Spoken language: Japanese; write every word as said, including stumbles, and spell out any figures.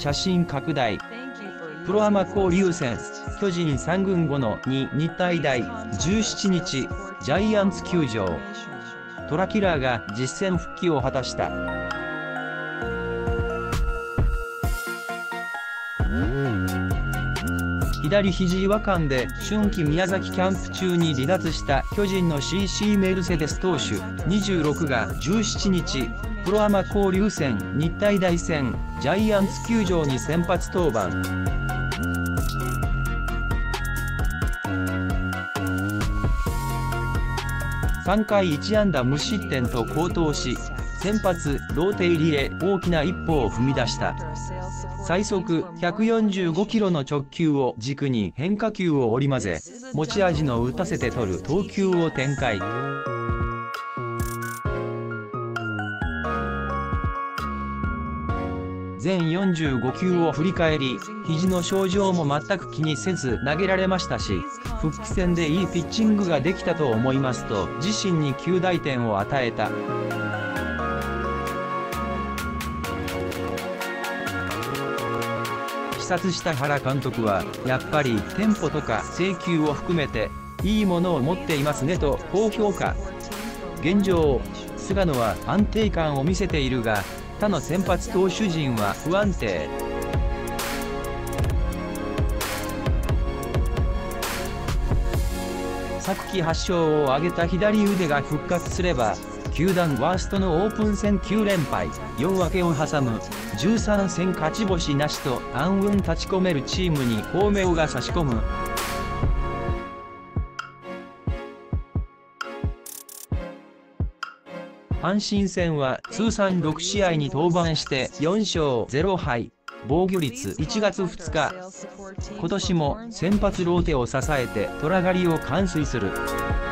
写真拡大。プロアマ交流戦、巨人さん軍ごのに日体大、じゅうしちにち、ジャイアンツ球場。トラキラーが実戦復帰を果たした。左肘違和感で春季宮崎キャンプ中に離脱した巨人の シーシー メルセデス投手にじゅうろくがじゅうしちにち、プロアマ交流戦日体大戦ジャイアンツ球場に先発登板。さんかいいち安打無失点と好投し、先発ローテ入りへ大きな一歩を踏み出した。最速ひゃくよんじゅうごキロの直球を軸に変化球を織り交ぜ、持ち味の打たせて取る投球を展開。全よんじゅうごきゅうを振り返り、肘の症状も全く気にせず投げられましたし、復帰戦でいいピッチングができたと思いますと自身にきゅうだいてんを与えた。視察した原監督は、やっぱりテンポとか制球を含めていいものを持っていますねと高評価。現状、菅野は安定感を見せているが、他の先発投手陣は不安定。昨季はっしょうを挙げた左腕が復活すれば、球団ワーストのオープン戦きゅうれんぱい、よん分けを挟むじゅうさんせん勝ち星なしと暗雲立ち込めるチームに光明が差し込む。阪神戦は通算ろくしあいに登板してよんしょうぜろはい、防御率いちがつふつか。今年も先発ローテを支えて虎狩りを完遂する。